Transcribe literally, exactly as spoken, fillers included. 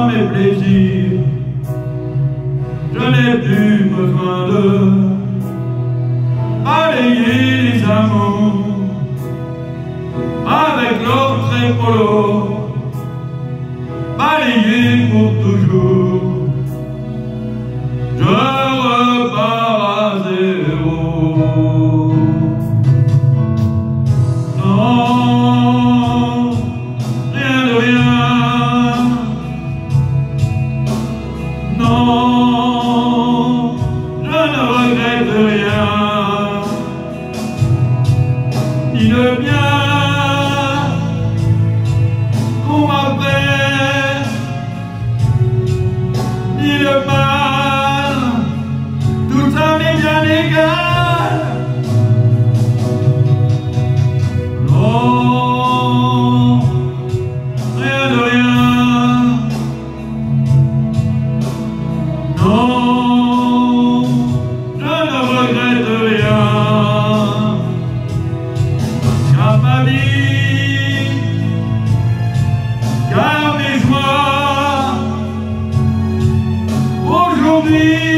dans mes plaisirs, je n'ai plus besoin de balayer les amours avec l'autre épaule, balayer pour toujours. Je repars à zéro. Non, rien de rien. Non, je ne regrette rien, ni le bien qu'on m'a fait, ni le mal, tout ça m'est bien égal. Non, rien de rien. Non, je ne regrette rien, car ma vie, car mes joies, aujourd'hui